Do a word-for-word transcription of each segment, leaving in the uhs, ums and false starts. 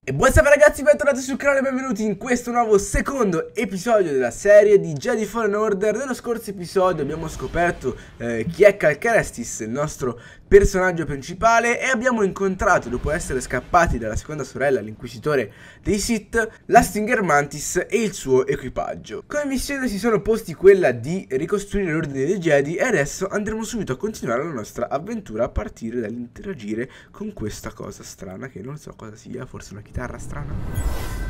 E buonasera ragazzi, bentornati sul canale e benvenuti in questo nuovo secondo episodio della serie di Jedi Fallen Order. Nello scorso episodio abbiamo scoperto eh, chi è Cal Kestis, il nostro personaggio principale, e abbiamo incontrato, dopo essere scappati dalla seconda sorella, l'inquisitore dei Sith, la Stinger Mantis e il suo equipaggio. Come missione si sono posti quella di ricostruire l'ordine dei Jedi e adesso andremo subito a continuare la nostra avventura a partire dall'interagire con questa cosa strana che non so cosa sia, forse una chitarra strana.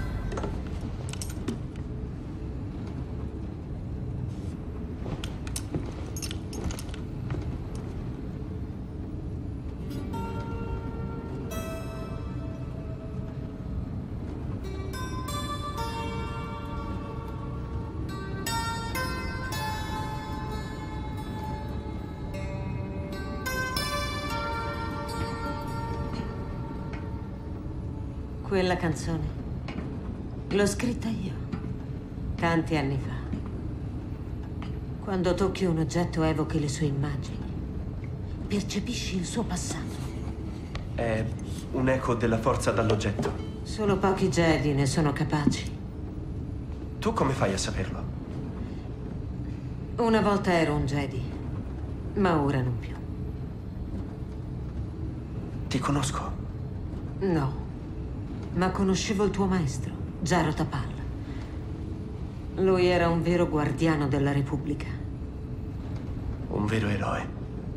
Quella canzone l'ho scritta io, tanti anni fa. Quando tocchi un oggetto evochi le sue immagini, percepisci il suo passato. È un eco della forza dall'oggetto. Solo pochi Jedi ne sono capaci. Tu come fai a saperlo? Una volta ero un Jedi, ma ora non più. Ti conosco. No. Ma conoscevo il tuo maestro, Jaro Tapal. Lui era un vero guardiano della Repubblica. Un vero eroe.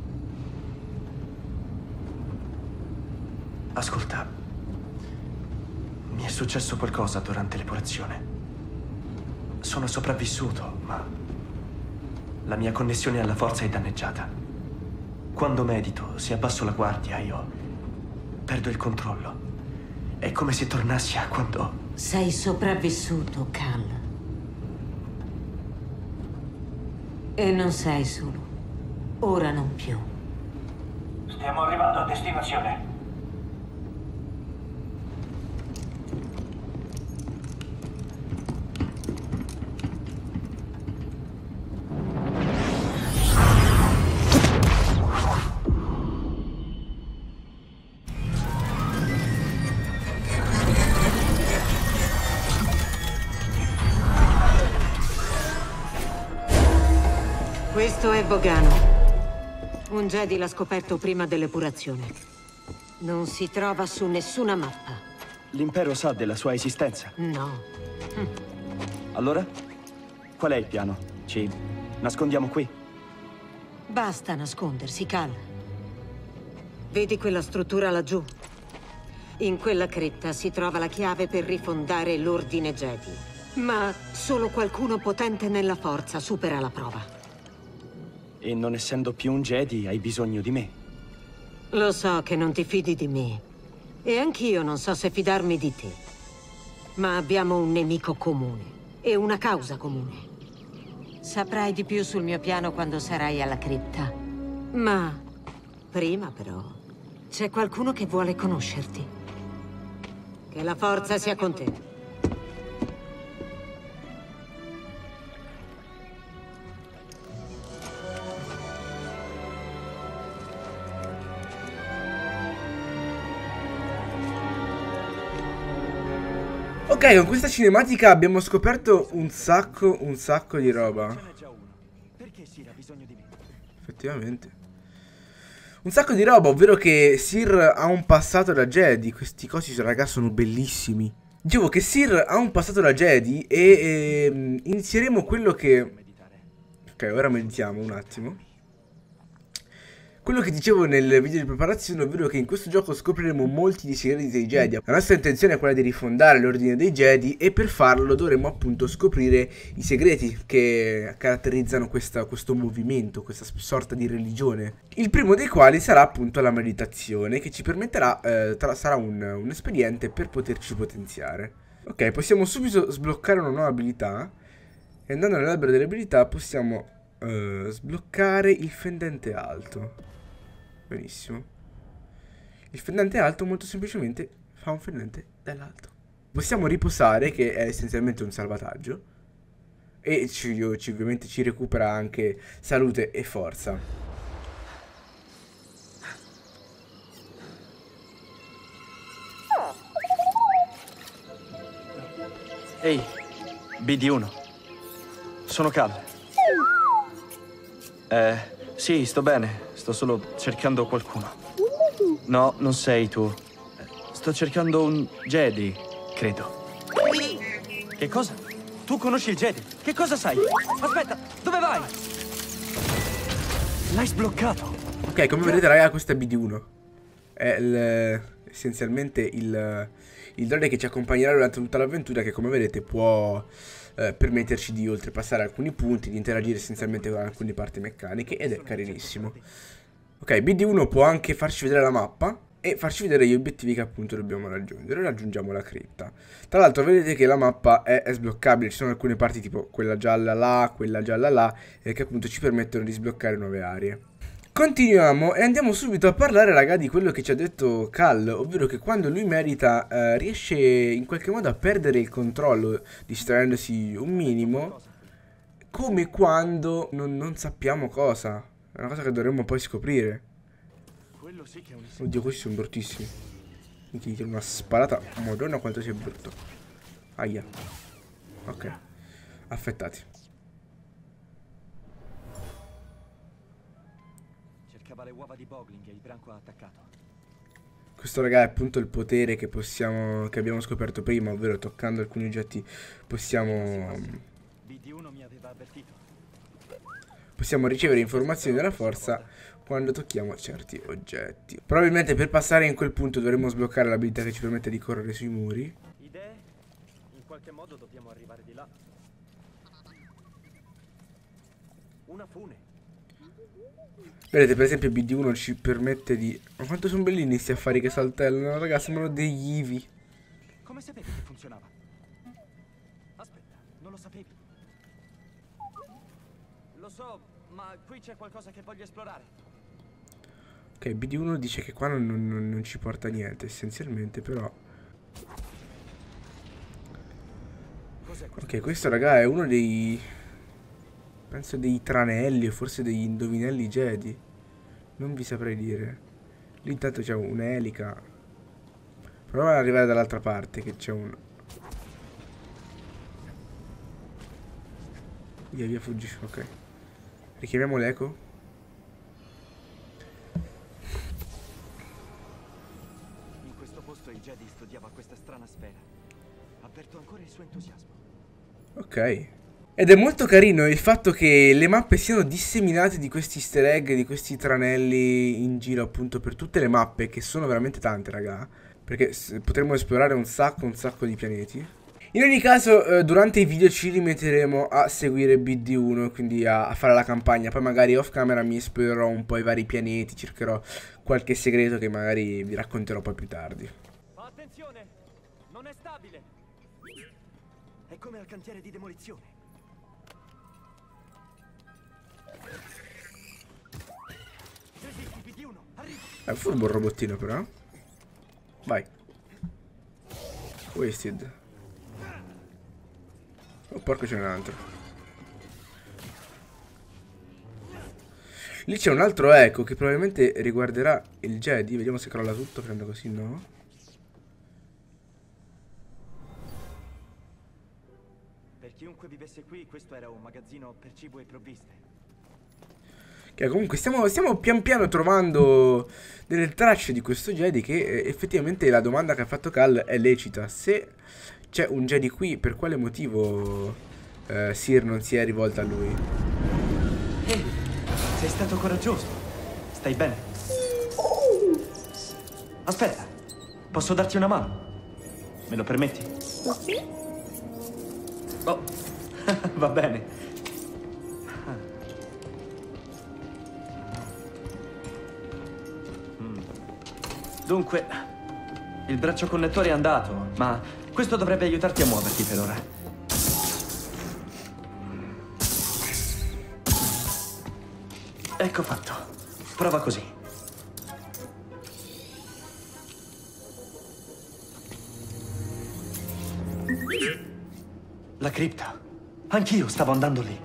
Ascolta, mi è successo qualcosa durante l'epurazione. Sono sopravvissuto, ma la mia connessione alla forza è danneggiata. Quando medito, se abbasso la guardia, io perdo il controllo. È come se tornassi a quando... Sei sopravvissuto, Cal. E non sei solo. Ora non più. Stiamo arrivando a destinazione. Questo è Bogano. Un Jedi l'ha scoperto prima dell'epurazione. Non si trova su nessuna mappa. L'impero sa della sua esistenza? No. Hm. Allora? Qual è il piano? Ci nascondiamo qui? Basta nascondersi, Cal. Vedi quella struttura laggiù? In quella cripta si trova la chiave per rifondare l'ordine Jedi. Ma solo qualcuno potente nella forza supera la prova. E non essendo più un Jedi, hai bisogno di me. Lo so che non ti fidi di me. E anch'io non so se fidarmi di te. Ma abbiamo un nemico comune. E una causa comune. Saprai di più sul mio piano quando sarai alla cripta. Ma prima, però, c'è qualcuno che vuole conoscerti. Che la forza sia con te. Ok, con questa cinematica abbiamo scoperto un sacco, un sacco di roba. Effettivamente. Un sacco di roba, ovvero che Cere ha un passato da Jedi. Questi cosi, raga, sono bellissimi. Dicevo che Cere ha un passato da Jedi e eh, inizieremo quello che... Ok, ora meditiamo un attimo. Quello che dicevo nel video di preparazione, ovvero che in questo gioco scopriremo molti dei segreti dei Jedi. La nostra intenzione è quella di rifondare l'ordine dei Jedi e per farlo dovremo appunto scoprire i segreti che caratterizzano questa, questo movimento, questa sorta di religione. Il primo dei quali sarà appunto la meditazione, che ci permetterà, eh, tra, sarà un, un espediente per poterci potenziare. Ok, possiamo subito sbloccare una nuova abilità e andando nell'albero delle abilità possiamo eh, sbloccare il fendente alto. Benissimo. Il fendente alto molto semplicemente fa un fendente dall'alto. Possiamo riposare, che è essenzialmente un salvataggio. E ci, ci, ovviamente ci recupera anche salute e forza. Ehi, B D uno. Sono Cal. Eh, sì, sto bene. Sto solo cercando qualcuno. No, non sei tu. Sto cercando un Jedi, credo. Che cosa? Tu conosci il Jedi? Che cosa sai? Aspetta, dove vai? L'hai sbloccato. Ok, come vedete raga, questo è B D uno. È il, essenzialmente il, il droide che ci accompagnerà durante tutta l'avventura, che come vedete può eh, permetterci di oltrepassare alcuni punti, di interagire essenzialmente con alcune parti meccaniche, ed è carinissimo. Ok, B D uno può anche farci vedere la mappa e farci vedere gli obiettivi che appunto dobbiamo raggiungere. Raggiungiamo la cripta. Tra l'altro vedete che la mappa è, è sbloccabile. Ci sono alcune parti tipo quella gialla là, quella gialla là, eh, che appunto ci permettono di sbloccare nuove aree. Continuiamo e andiamo subito a parlare raga di quello che ci ha detto Cal, ovvero che quando lui merita eh, riesce in qualche modo a perdere il controllo, distraendosi un minimo, come quando non, non sappiamo cosa. È una cosa che dovremmo poi scoprire. Oddio, questi sono bruttissimi. Mi tiro una sparata. Madonna quanto sei brutto. Aia. Ok. Affettati. Cercava le uova di Bogling e il branco ha attaccato. Questo raga è appunto il potere che possiamo, che abbiamo scoperto prima, ovvero toccando alcuni oggetti possiamo B D uno mi aveva avvertito. Possiamo ricevere informazioni dalla forza quando tocchiamo certi oggetti. Probabilmente per passare in quel punto dovremmo sbloccare l'abilità che ci permette di correre sui muri. Idee? In qualche modo dobbiamo arrivare di là. Una fune. Vedete per esempio B D uno ci permette di... Ma quanto sono bellini questi affari che saltellano, ragazzi, sembrano degli Eevee. Come sapevi che funzionava? Aspetta, non lo sapevi? Lo so, ma qui c'è qualcosa che voglio esplorare. Ok, B D uno dice che qua non, non, non ci porta niente essenzialmente, però... Ok, questo raga è uno dei... penso dei tranelli o forse degli indovinelli Jedi. Non vi saprei dire. Lì intanto c'è un'elica. Proviamo ad arrivare dall'altra parte che c'è un... Via via fuggi, ok. Richiamiamo l'eco. In questo posto il Jedi studiava questa strana sfera. Avverto ancora il suo entusiasmo. Ok. Ed è molto carino il fatto che le mappe siano disseminate di questi easter egg, di questi tranelli in giro appunto per tutte le mappe, che sono veramente tante raga. Perché potremmo esplorare un sacco, un sacco di pianeti. In ogni caso eh, durante i video ci limiteremo a seguire B D uno, quindi a, a fare la campagna. Poi magari off camera mi esplorerò un po' i vari pianeti, cercherò qualche segreto che magari vi racconterò poi più tardi. Ma attenzione, non è stabile. È come al cantiere di demolizione. Resisti, B D uno, arriva. È furbo il robottino però. Vai. Wasted. Oh porco, c'è un altro. Lì c'è un altro eco che probabilmente riguarderà il Jedi. Vediamo se crolla tutto, prendo così, no? Per chiunque vivesse qui, questo era un magazzino per cibo e provviste. Che comunque stiamo, stiamo pian piano trovando delle tracce di questo Jedi, che eh, effettivamente la domanda che ha fatto Cal è lecita. Se c'è un Jedi qui, per quale motivo eh, Cere non si è rivolta a lui? Ehi, sei stato coraggioso. Stai bene? Aspetta, posso darti una mano? Me lo permetti? Oh, va bene. Mm. Dunque, il braccio connettore è andato, ma questo dovrebbe aiutarti a muoverti per ora. Ecco fatto. Prova così. La cripta. Anch'io stavo andando lì.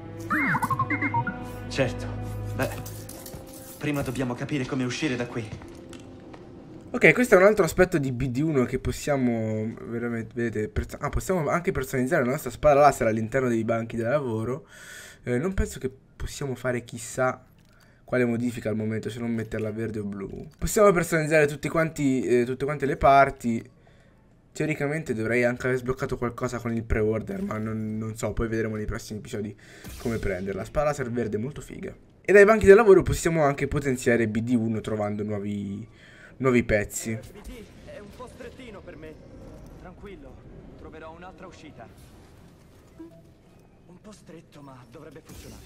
Certo. Beh, prima dobbiamo capire come uscire da qui. Ok, questo è un altro aspetto di B D uno che possiamo veramente, vedete, perso- ah, possiamo anche personalizzare la nostra spada laser all'interno dei banchi da lavoro. Eh, non penso che possiamo fare chissà quale modifica al momento, se non metterla verde o blu. Possiamo personalizzare tutti quanti, eh, tutte quante le parti. Teoricamente dovrei anche aver sbloccato qualcosa con il pre-order, ma non, non so, poi vedremo nei prossimi episodi come prenderla. Spada laser verde molto figa. E dai banchi del lavoro possiamo anche potenziare B D uno trovando nuovi, nuovi pezzi. B D è un po' strettino per me. Tranquillo, troverò un'altra uscita. Un po' stretto, ma dovrebbe funzionare.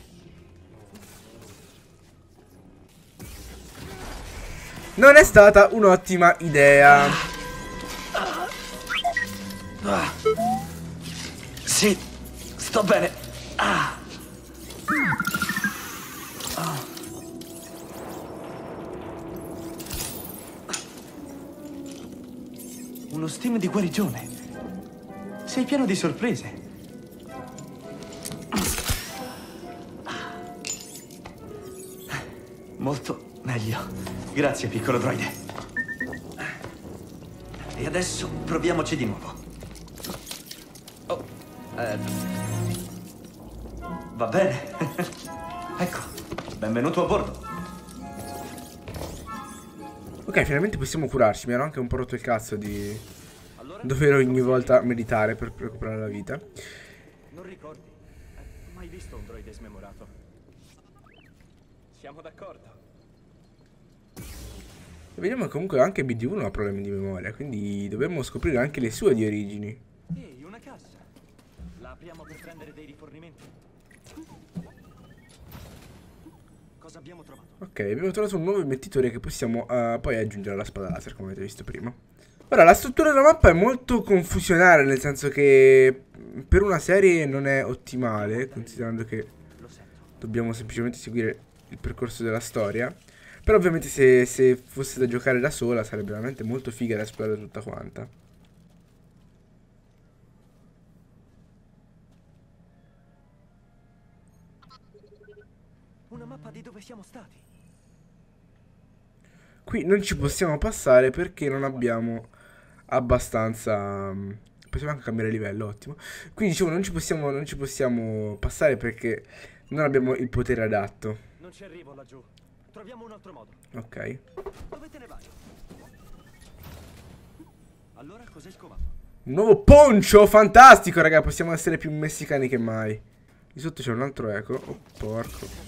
Non è stata un'ottima idea. Ah. Sì, sto bene. Ah. Ah. Uno stem di guarigione. Sei pieno di sorprese. Molto meglio. Grazie, piccolo droide. E adesso proviamoci di nuovo. Oh, eh. Va bene. Ecco, benvenuto a bordo. Ok, finalmente possiamo curarci. Mi ero anche un po' rotto il cazzo di dover ogni volta meditare per recuperare la vita. Non ricordi? Hai mai visto un droide smemorato? Siamo d'accordo. E vediamo che comunque anche B D uno ha problemi di memoria, quindi dovremmo scoprire anche le sue di origini. Ehi, una cassa. La apriamo per prendere dei rifornimenti. Cosa abbiamo trovato? Ok, abbiamo trovato un nuovo emettitore che possiamo uh, poi aggiungere alla spada laser, come avete visto prima. Ora, la struttura della mappa è molto confusionale, nel senso che per una serie non è ottimale, considerando che dobbiamo semplicemente seguire il percorso della storia. Però ovviamente se, se fosse da giocare da sola sarebbe veramente molto figa da esplorare tutta quanta. Una mappa di dove siamo stati. Qui non ci possiamo passare perché non abbiamo abbastanza... Possiamo anche cambiare livello, ottimo. Quindi dicevo non ci possiamo, non ci possiamo passare perché non abbiamo il potere adatto. Non ci arrivo laggiù. Troviamo un altro modo. Ok. Dove te ne vai? Allora cos'hai scovato? Un nuovo poncio, fantastico raga. Possiamo essere più messicani che mai. Di sotto c'è un altro eco. Oh porco.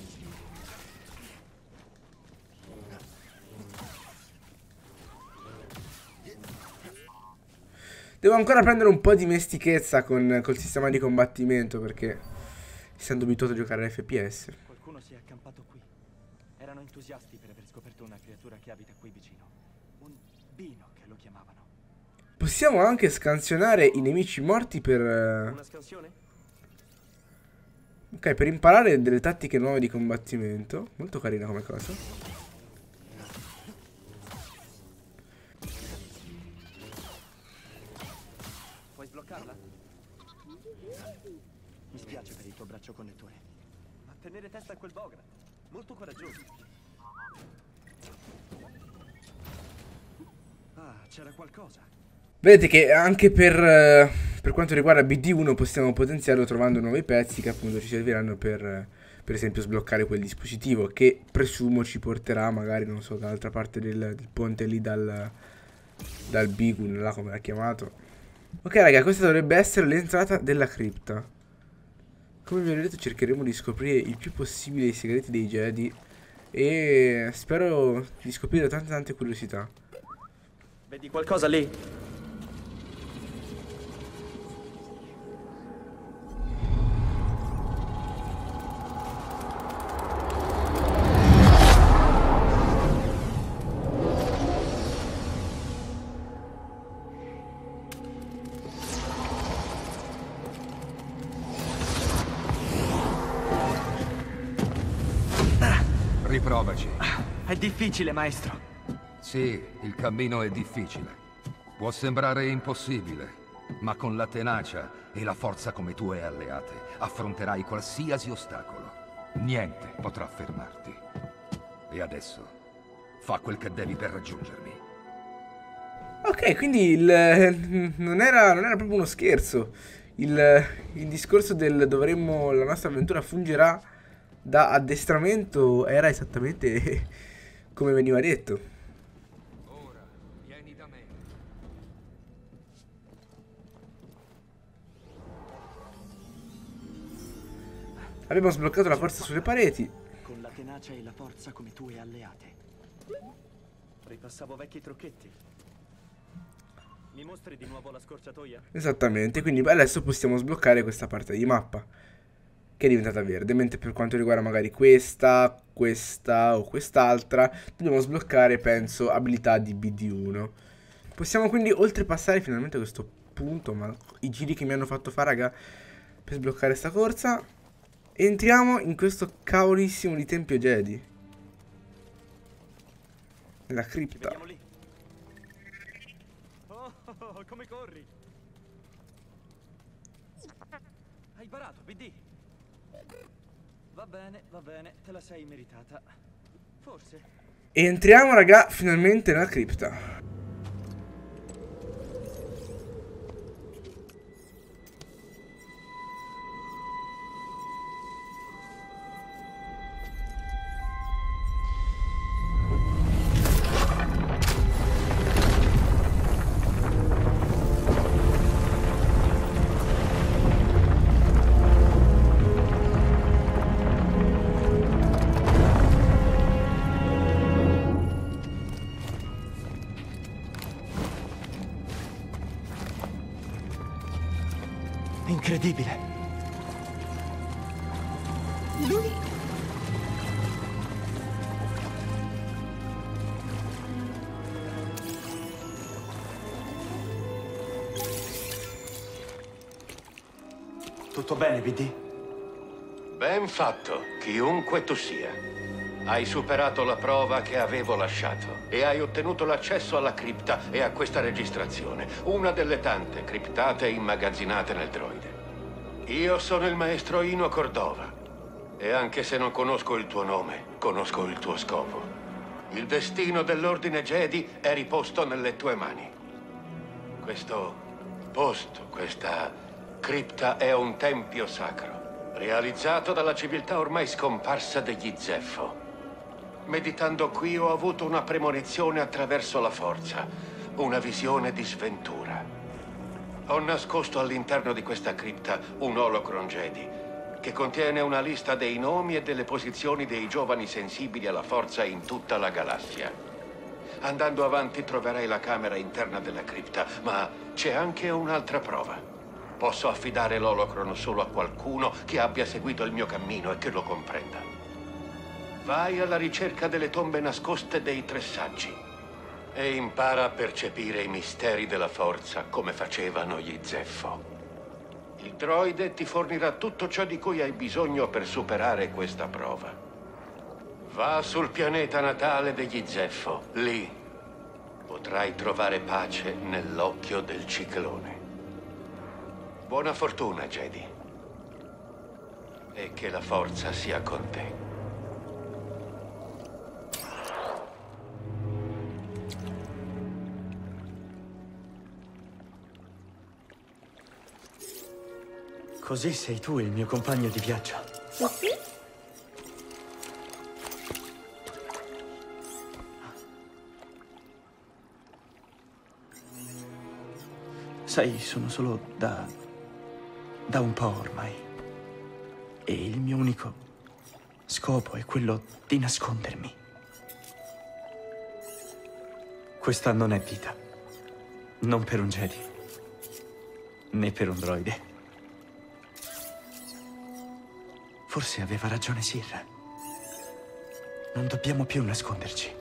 Devo ancora prendere un po' di mestichezza con, col sistema di combattimento perché essendo abituato a giocare a F P S. Qualcuno si è accampato qui. Erano entusiasti per aver scoperto una creatura che abita qui vicino. Un bino che lo chiamavano. Possiamo anche scansionare i nemici morti per... Una scansione? Ok, per imparare delle tattiche nuove di combattimento. Molto carina come cosa. Sbloccarla? Mi spiace per il tuo braccio connettore, ma tenere testa a quel bogra, molto coraggioso. Ah, c'era qualcosa. Vedete che anche per, uh, per quanto riguarda B D uno possiamo potenziarlo trovando nuovi pezzi che appunto ci serviranno per, per esempio, sbloccare quel dispositivo che presumo ci porterà magari, non so, dall'altra parte del, del ponte lì dal, dal Bigun, là come l'ha chiamato. Ok raga, questa dovrebbe essere l'entrata della cripta. Come vi ho detto cercheremo di scoprire il più possibile i segreti dei Jedi. E spero di scoprire tante tante curiosità. Vedi qualcosa lì? Riprovaci. È difficile, maestro. Sì, il cammino è difficile. Può sembrare impossibile, ma con la tenacia e la forza come tue alleate affronterai qualsiasi ostacolo. Niente potrà fermarti. E adesso, fa quel che devi per raggiungermi. Ok, quindi il, non era, non era proprio uno scherzo. Il, il discorso del dovremmo, la nostra avventura fungerà da addestramento era esattamente come veniva detto. Ora, vieni da me. Abbiamo sbloccato la forza sulle pareti. Con la tenacia e la forza come tue alleate. Ripassavo vecchi trucchetti. Mi mostri di nuovo la scorciatoia? Esattamente, quindi adesso possiamo sbloccare questa parte di mappa che è diventata verde, mentre per quanto riguarda magari questa, questa o quest'altra dobbiamo sbloccare, penso, abilità di B D uno. Possiamo quindi oltrepassare finalmente questo punto, ma i giri che mi hanno fatto fare, raga, per sbloccare sta corsa. Entriamo in questo cavolissimo di Tempio Jedi, nella cripta. Vediamo lì. Oh, oh, oh, come corri? Hai parato, B D. Va bene, va bene, te la sei meritata. Forse. E entriamo, raga, finalmente nella cripta. Incredibile. Tutto bene, B D? Ben fatto, chiunque tu sia. Hai superato la prova che avevo lasciato e hai ottenuto l'accesso alla cripta e a questa registrazione, una delle tante criptate immagazzinate nel droide. Io sono il maestro Ino Cordova e anche se non conosco il tuo nome, conosco il tuo scopo. Il destino dell'Ordine Jedi è riposto nelle tue mani. Questo posto, questa cripta è un tempio sacro, realizzato dalla civiltà ormai scomparsa degli Zeffo. Meditando qui ho avuto una premonizione attraverso la forza, una visione di sventura. Ho nascosto all'interno di questa cripta un Holocron Jedi, che contiene una lista dei nomi e delle posizioni dei giovani sensibili alla forza in tutta la galassia. Andando avanti troverai la camera interna della cripta, ma c'è anche un'altra prova. Posso affidare l'Holocron solo a qualcuno che abbia seguito il mio cammino e che lo comprenda. Vai alla ricerca delle tombe nascoste dei tre saggi e impara a percepire i misteri della forza come facevano gli Zeffo. Il droide ti fornirà tutto ciò di cui hai bisogno per superare questa prova. Va sul pianeta natale degli Zeffo. Lì potrai trovare pace nell'occhio del ciclone. Buona fortuna, Jedi. E che la forza sia con te. Così sei tu il mio compagno di viaggio. Sì, sì. Sai, sono solo da... da un po' ormai. E il mio unico scopo è quello di nascondermi. Questa non è vita. Non per un Jedi. Né per un droide. Forse aveva ragione Sir. Non dobbiamo più nasconderci.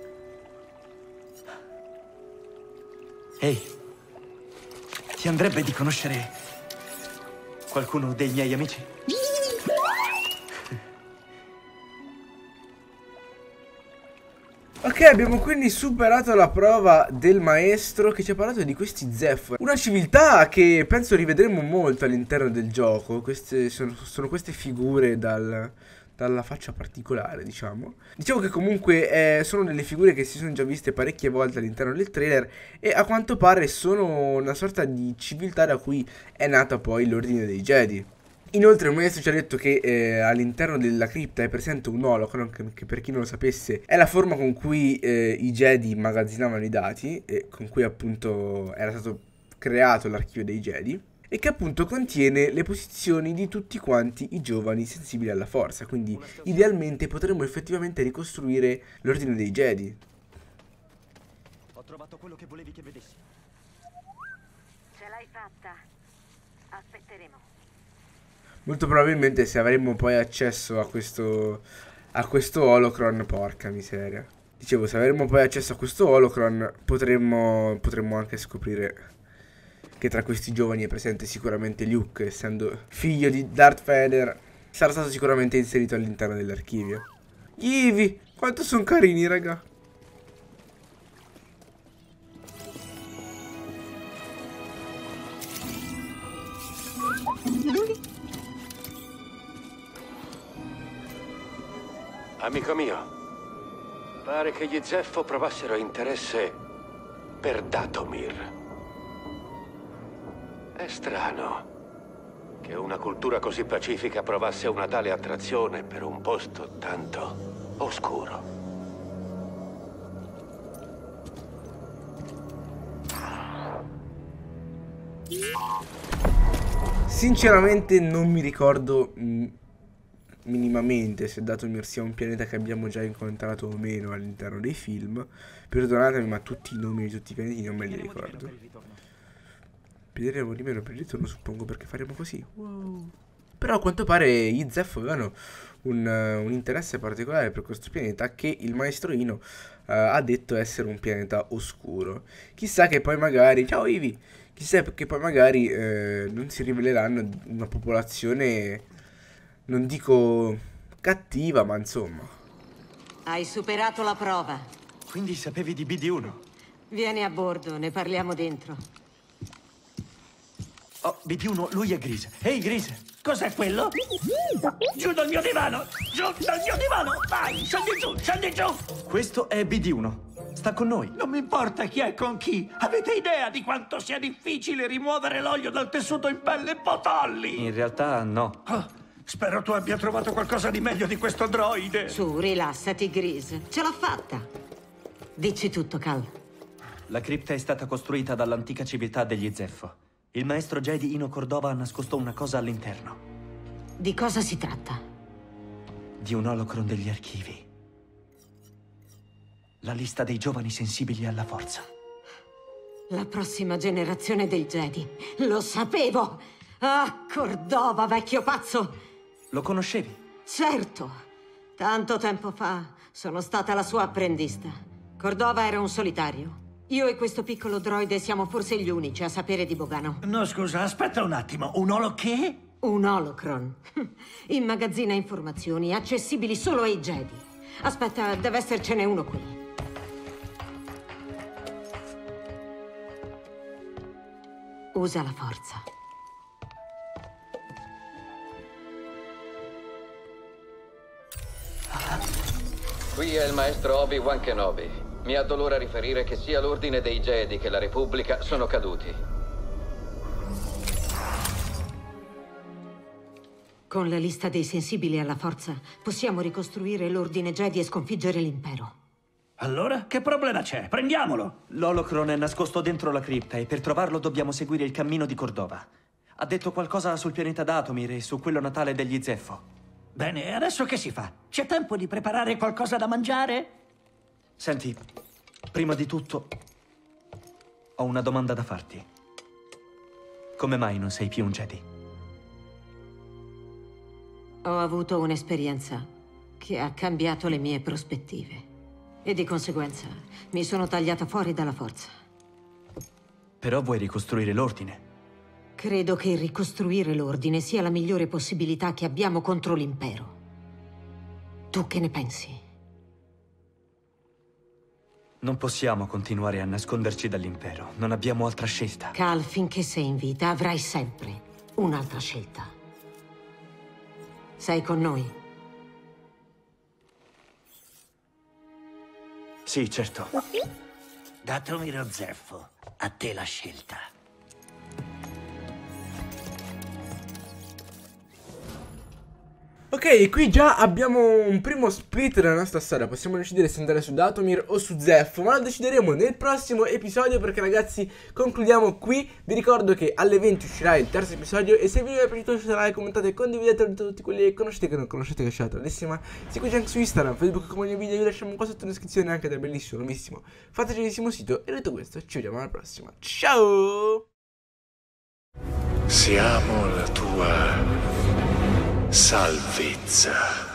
Ehi, ti andrebbe di conoscere qualcuno dei miei amici? Ok, abbiamo quindi superato la prova del maestro che ci ha parlato di questi Zeffo. Una civiltà che penso rivedremo molto all'interno del gioco. Queste sono, sono queste figure dal, dalla faccia particolare, diciamo. Diciamo che comunque eh, sono delle figure che si sono già viste parecchie volte all'interno del trailer e a quanto pare sono una sorta di civiltà da cui è nata poi l'Ordine dei Jedi. Inoltre il maestro ci ha detto che eh, all'interno della cripta è presente un holocron, che, che per chi non lo sapesse è la forma con cui eh, i Jedi immagazzinavano i dati e con cui appunto era stato creato l'archivio dei Jedi, e che appunto contiene le posizioni di tutti quanti i giovani sensibili alla forza, quindi idealmente potremmo effettivamente ricostruire l'Ordine dei Jedi. Ho trovato quello che volevi che vedessi. Ce l'hai fatta. Aspetteremo. Molto probabilmente se avremmo poi accesso a questo a questo holocron, porca miseria. Dicevo, se avremmo poi accesso a questo holocron potremmo, potremmo anche scoprire che tra questi giovani è presente sicuramente Luke, essendo figlio di Darth Vader, sarà stato sicuramente inserito all'interno dell'archivio. Ivy, quanto sono carini, raga. Amico mio, pare che gli Zeffo provassero interesse per Dathomir. È strano che una cultura così pacifica provasse una tale attrazione per un posto tanto oscuro. Sinceramente non mi ricordo mh, minimamente se Dathomir sia un pianeta che abbiamo già incontrato o meno all'interno dei film. Perdonatemi, ma tutti i nomi di tutti i pianeti non me li ricordo. Piederemo di meno per il ritorno, suppongo, perché faremo così. Wow. Però a quanto pare gli Zeffo avevano un, uh, un interesse particolare per questo pianeta, che il maestro Ino uh, ha detto essere un pianeta oscuro. Chissà che poi magari... Ciao Ivy! Chissà che poi magari eh, non si riveleranno una popolazione, non dico cattiva, ma insomma. Hai superato la prova. Quindi sapevi di B D uno? Vieni a bordo, ne parliamo dentro. Oh, B D uno, lui è Grease. Ehi, Grease! Cos'è quello? Giù dal mio divano! Giù dal mio divano! Vai, scendi giù, scendi giù! Questo è B D uno. Sta con noi. Non mi importa chi è con chi. Avete idea di quanto sia difficile rimuovere l'olio dal tessuto in pelle potolli? In realtà no. Oh, spero tu abbia trovato qualcosa di meglio di questo droide. Su, rilassati, Grease. Ce l'ho fatta. Dici tutto, Cal. La cripta è stata costruita dall'antica civiltà degli Zeffo. Il maestro Jedi Ino Cordova ha nascosto una cosa all'interno. Di cosa si tratta? Di un holocron degli archivi. La lista dei giovani sensibili alla forza. La prossima generazione dei Jedi. Lo sapevo! Ah, Cordova, vecchio pazzo! Lo conoscevi? Certo! Tanto tempo fa sono stata la sua apprendista. Cordova era un solitario. Io e questo piccolo droide siamo forse gli unici a sapere di Bogano. No, scusa, aspetta un attimo. Un olo che? Un holocron. Immagazzina informazioni accessibili solo ai Jedi. Aspetta, deve essercene uno qui. Usa la forza. Qui è il maestro Obi-Wan Kenobi. Mi addolora riferire che sia l'Ordine dei Jedi che la Repubblica sono caduti. Con la lista dei sensibili alla forza possiamo ricostruire l'Ordine Jedi e sconfiggere l'Impero. Allora, che problema c'è? Prendiamolo! L'holocron è nascosto dentro la cripta e per trovarlo dobbiamo seguire il cammino di Cordova. Ha detto qualcosa sul pianeta Dathomir e su quello natale degli Zeffo. Bene, e adesso che si fa? C'è tempo di preparare qualcosa da mangiare? Senti, prima di tutto, ho una domanda da farti. Come mai non sei più un Jedi? Ho avuto un'esperienza che ha cambiato le mie prospettive. E di conseguenza mi sono tagliata fuori dalla forza. Però vuoi ricostruire l'ordine? Credo che ricostruire l'ordine sia la migliore possibilità che abbiamo contro l'Impero. Tu che ne pensi? Non possiamo continuare a nasconderci dall'Impero. Non abbiamo altra scelta. Cal, finché sei in vita avrai sempre un'altra scelta. Sei con noi? Sì, certo. Datomir o Zeffo, a te la scelta. Ok, qui già abbiamo un primo split della nostra storia. Possiamo decidere se andare su Datomir o su Zeffo, ma lo decideremo nel prossimo episodio, perché ragazzi concludiamo qui. Vi ricordo che alle venti uscirà il terzo episodio, e se vi è piaciuto lasciate like, commentate e condividete tutti quelli che conoscete e che non conoscete, che lasciate bellissima. Seguite anche su Instagram, Facebook, come ogni video, vi lasciamo qua sotto in descrizione anche del bellissimo, nuovissimo, fantastichissimo sito. E detto questo, ci vediamo alla prossima. Ciao! Siamo la tua salvezza.